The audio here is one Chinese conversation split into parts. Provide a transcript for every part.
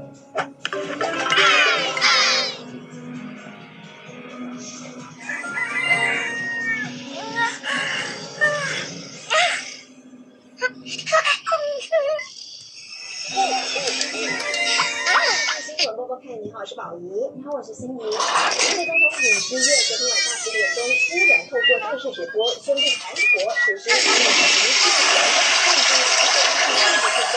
新闻播报看，你好，我是宝仪。你好，我是心怡。美国总统尹锡悦昨天晚上10点钟突然透过电视直播宣布韩国实施禁毒戒严，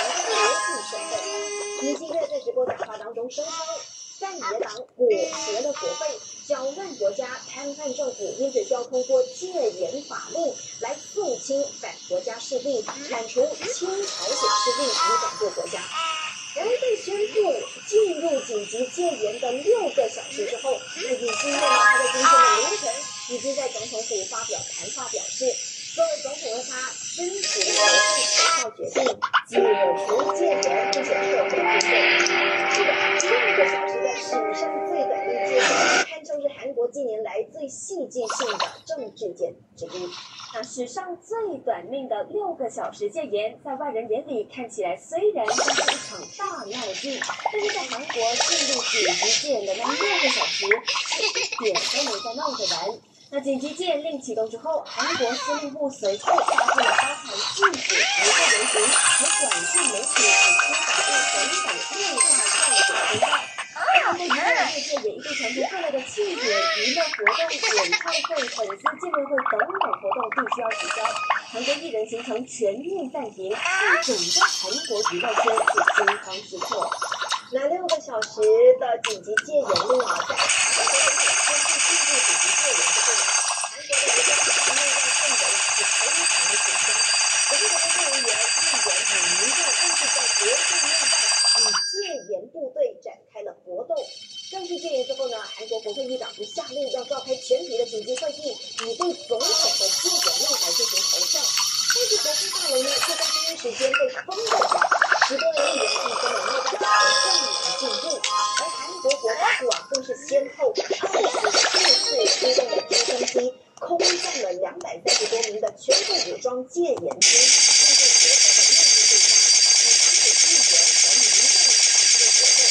尹锡悦在直播讲话当中声称，在野党裹挟了国会，搅乱国家，摊贩政府，因此需要通过戒严法令来肃清反国家势力，铲除亲朝鲜势力，以掌舵国家。然而，在宣布进入紧急戒严的6个小时之后，尹锡悦他在今天的凌晨已经在总统府发表谈话，表示，作为总统的他坚持国会投票决定解除戒严，并且撤回军队。是的，6个小时的史上最短的戒严，堪称是韩国近年来最戏剧性的政治戒之一。那史上最短命的6个小时戒严，在外人眼里看起来虽然像是一场大闹剧，但是在韩国进入紧急戒严的那6个小时，是一点都没在闹着玩。那紧急戒严令启动之后，韩国司令部随后发布了包含禁止集会游行和管制媒体与出版物等等6大要点公告。韩国娱乐业界也一度传出各类的庆典、娱乐活动、演唱会、粉丝见面会等等活动必须要取消，韩国艺人行程全面暂停，让整个韩国娱乐圈是惊慌失措。那6个小时的紧急戒严令啊，在韩国宣布进入紧急戒严之后呢，韩国的国家内外氛围是非常的紧张。国际的工作人员、议员与民众更是在国境内外与戒严部队展开了搏斗。正式戒严之后呢，韩国国会议长下令要召开全体的紧急会议，以对总统的戒严令来进行投票。但是国会大楼呢，却在第一时间被封了起来，10多名议员是根本没有办法正常进入，而韩国国防部啊，更是先后24次出动了直升机，空降了230多名的全副武装戒严军，进入国会的内部地方，以防止议员和民众进入国会。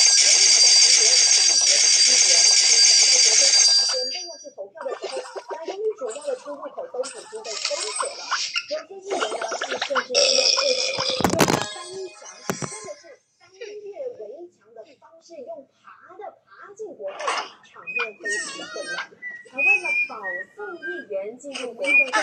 投票的时候，那由于主要的出入口都已经被封锁了，有些议员呢，他们甚至是用翻墙，或者是翻越围墙的方式，用爬进国会，场面非常的混乱。而为了保送议员进入国会，民众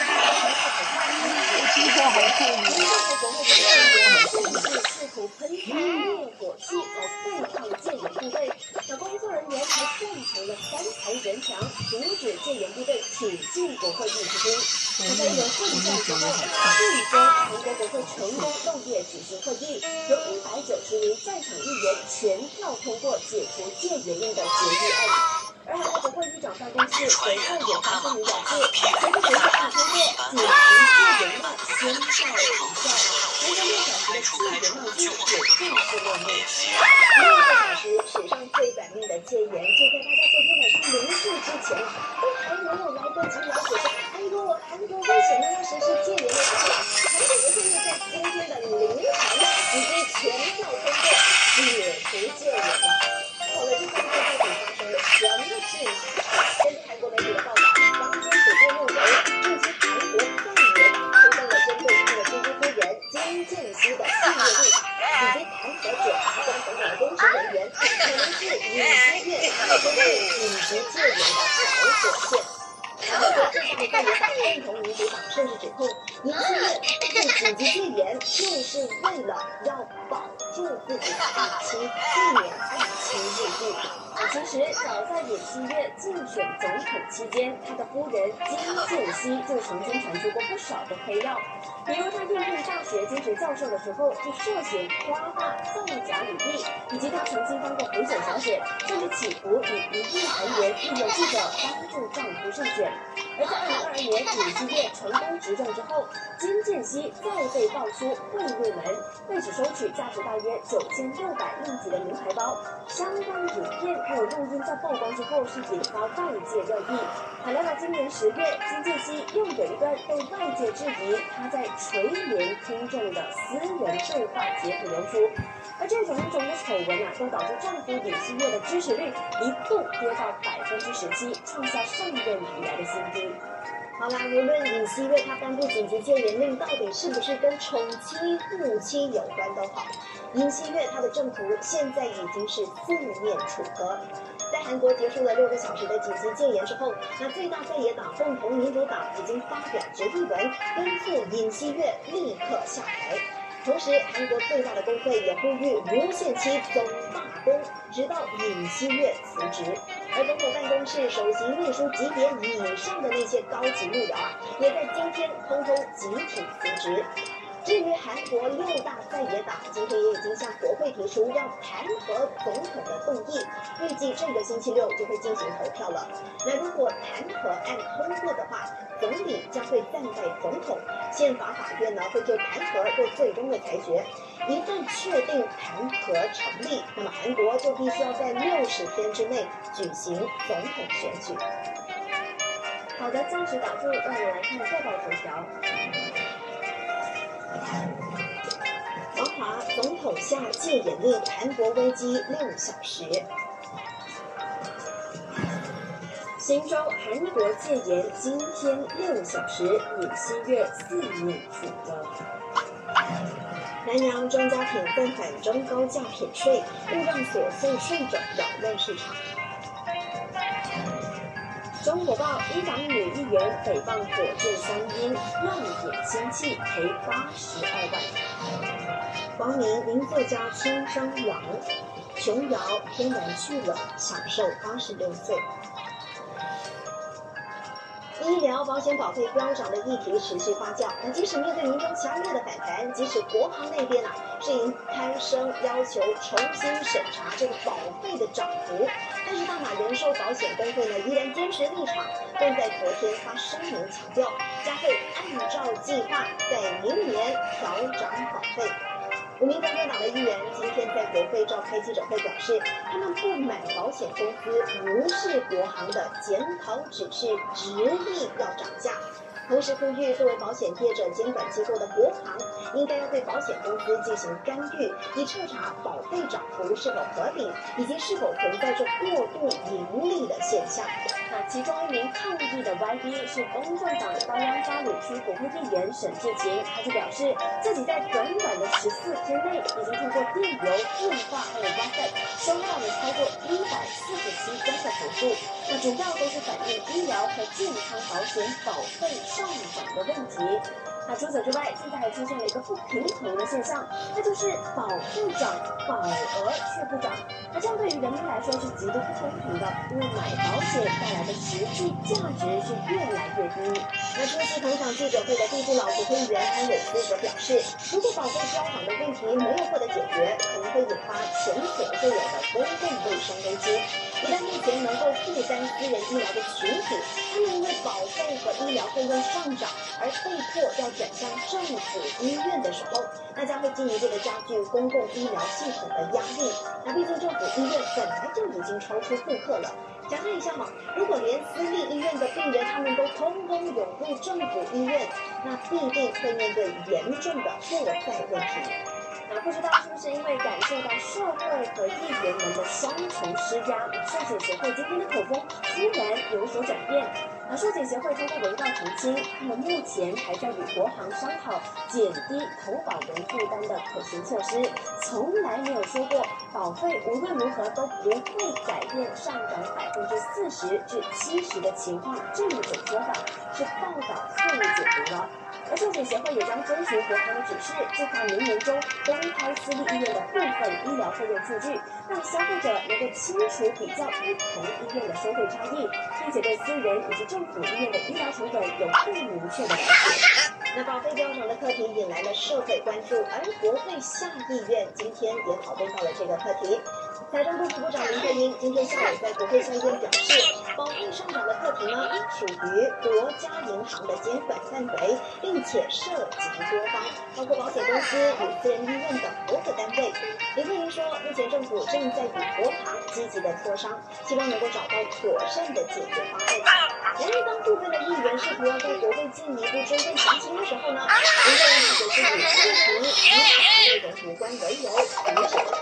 和国会的议员甚至试图喷洒灭火器来对抗戒严部队。那工作人员还建成了3排人墙，阻止戒严部队挺进国会议事厅。那在一轮混战之后，最终韩国国会成功漏夜举行会议，由190名在场议员全票通过解除戒严令的决议案。而韩国国会议长办公室随后也发声明表示，随着决议案通过，紧急戒严令宣告无效。韩国6小时的戒严闹剧也正式落幕。6个小时史上最短命的戒严，就在大家昨天晚上临睡之前，都还没有来得及了解说，韩国为什么要实施戒严的时候，韩国国会在今天的凌晨已经全票通过解除戒严了。好了，这3天到底发生了什么事呢？根据韩国媒体的报道，坊间普遍认为，近期韩国在野党推动了针对他的军机夫人金建熙的系列立法，以及弹劾检察官等等的公职人员，可能是尹锡悦要针对紧急戒严的导火线。韩国最大的在野党共同民主党甚至指控，尹锡悦对紧急戒严就是为了要保住自己的爱妻，避免爱妻入狱。其实早在尹锡悦竞选总统期间，他的夫人金建熙就曾经传出过不少的黑料，比如他应聘大学兼职教授的时候，就涉嫌夸大造假履历，以及他曾经当过陪审小姐，甚至企图以1亿韩元利诱记者帮助丈夫胜选。而在2022年尹锡悦成功执政之后，金建熙再被爆出贿赂门，被指收取价值大约9600令吉的名牌包。相关影片还有录音在曝光之后，是引发外界热议。聊到今年10月，金建熙又有一段被外界质疑他在垂帘听政的私人对话截图流出。 而这种种的丑闻都导致政府尹锡悦的支持率一度跌到17%，创下上任以来的新低。好啦，无论尹锡悦他颁布紧急戒严令到底是不是跟宠妻护妻有关都好，尹锡悦他的政府现在已经是四面楚歌。在韩国结束了6个小时的紧急戒严之后，那最大在野党共同民主党已经发表决议文，敦促尹锡悦立刻下台。同时，韩国最大的工会也呼吁无限期总罢工，直到尹锡悦辞职。而总统办公室首席秘书级别以上的那些高级幕僚也在今天通通集体辞职。至于韩国6大在野党，今天也已经向国会提出要弹劾总统的动议，预计这个星期6就会进行投票了。那如果弹劾案通过的话，总理将会暂代总统，宪法法院会就弹劾做最终的裁决。一旦确定弹劾成立，那么韩国就必须要在60天之内举行总统选举。好的，暂时打住，让我来看各报头条。王华总统下戒严令，韩国危机6小时。新州韩国戒严今天6小时，尹锡悦4面楚歌。南洋中家品暂缓中高价品税，勿让琐碎税种扰乱市场。中国报一党女议员诽谤火箭3音，乱点氢气赔82万。黄明名作家轻生亡，琼瑶天然去了，享受86岁。医疗保险保费飙涨的议题持续发酵，那即使面对民众强烈的反弹，即使国行那边是以开声要求重新审查这个保费的涨幅，但是大马人寿保险工会依然坚持立场，更在昨天发声明强调，将会按照计划在明年调涨保费。5名共和党的议员今天在国会召开记者会，表示他们不满保险公司无视国行的检讨指示，执意要涨价。同时呼吁作为保险业者监管机构的国行，应该要对保险公司进行干预，以彻查保费涨幅是否合理，以及是否存在着过度盈利的现象。那其中一名抗议的 YB 是公正党高央发鲁区国会议员沈志勤，他就表示自己在短短的14天内，已经通过电邮、电话还有 WhatsApp 收到了超过147宗的投诉，那主要都是反映医疗和健康保险保费上涨的问题。那除此之外，现在还出现了一个不平衡的现象，那就是保费涨，保额却不涨。那这样对于人民来说是极度不公平的，因为买保险带来的实际价值是越来越低。那出席同场记者会的地不老国会议员安伟斯则表示，如果保费飙涨的问题没有获得解决，可能会引发前所未有的公共卫生危机。一旦目前能够负担私人医疗的群体，他们因为保费和医疗费用上涨而被迫要转向政府医院的时候，那将会进一步的加剧公共医疗系统的压力。那毕竟政府医院本来就已经超出负荷了。想象一下如果连私立医院的病人他们都通通涌入政府医院，那必定会面对严重的负债问题。不知道是不是因为感受到社会和议员们的双重施压，寿险协会今天的口风突然有所转变。寿险协会通过文告澄清，他们目前还在与国行商讨减低投保人负担的可行措施，从来没有说过保费无论如何都不会改变上涨40%至70%的情况，这一种说法是报道错误解读了。而寿险协会也将遵循国行的指示，计划明年中公开私立医院的部分医疗费用数据，让消费者能够清楚比较不同医院的收费差异，并且对私人以及政府医院的医疗成本有更明确的了解。那保费飙涨的课题引来了社会关注，而国会下议院今天也讨论到了这个课题。财政部副部长林慧英今天下午在国会上边表示，保费上涨的课题属于国家银行的监管范围，并且涉及多方，包括保险公司与私人医院等多个单位。林慧英说，目前政府正在与国行积极的磋商，希望能够找到妥善的解决方案。然而，当部分的议员试图要在国会进一步追问详情的时候林慧英则是以事情与法律内容无关为由，阻止了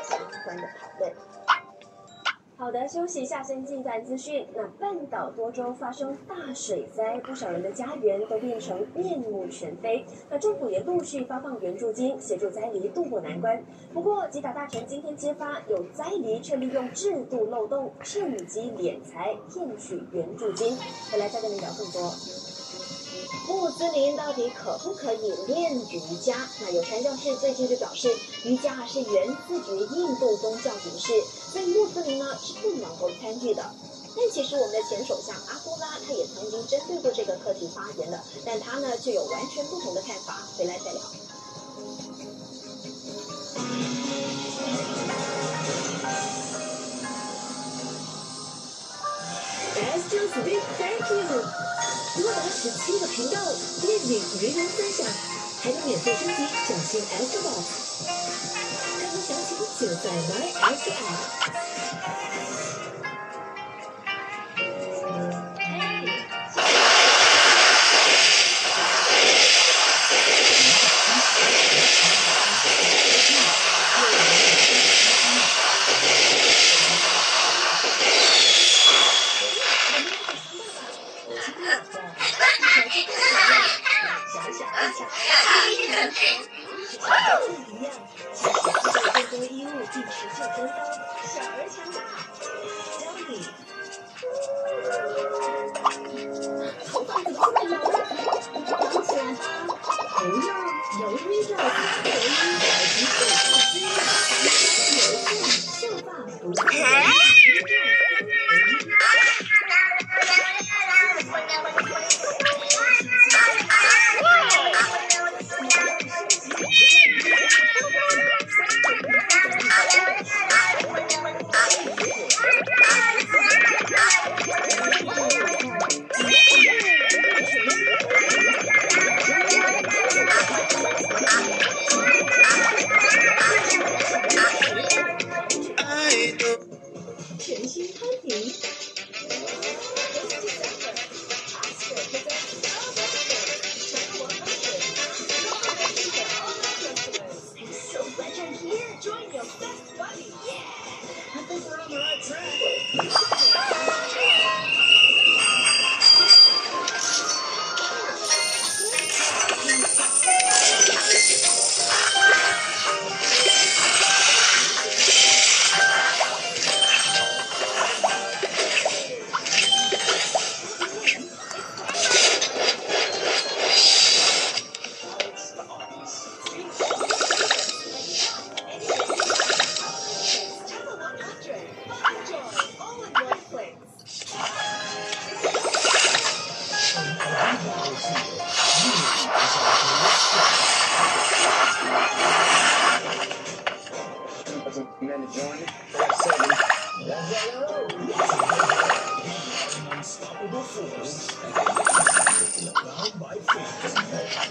欢的讨论。好的，休息一下，先进站资讯。那半岛多州发生大水灾，不少人的家园都变成面目全非。那政府也陆续发放援助金，协助灾民渡过难关。不过，吉打大臣今天揭发，有灾民却利用制度漏洞，趁机敛财，骗取援助金。回来再跟你聊更多。穆斯林到底可不可以练瑜伽？那有传教士最近就表示，瑜伽是源自于印度宗教仪式，所以穆斯林呢是不能够参与的。但其实我们的前首相阿多拉他也曾经针对过这个课题发言的，但他呢却有完全不同的看法。回来再聊。S9 Big Thank You。如果打17个频道，电影人人分享，还能免费升级小型 S Box。更多详情就在 My S App。 Unstoppable force. Bound by fate.